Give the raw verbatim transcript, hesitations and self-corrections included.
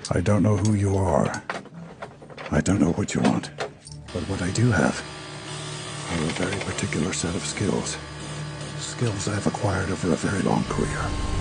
I don't know who you are. I don't know what you want. But what I do have are a very particular set of skills. Skills I've acquired over a very long career.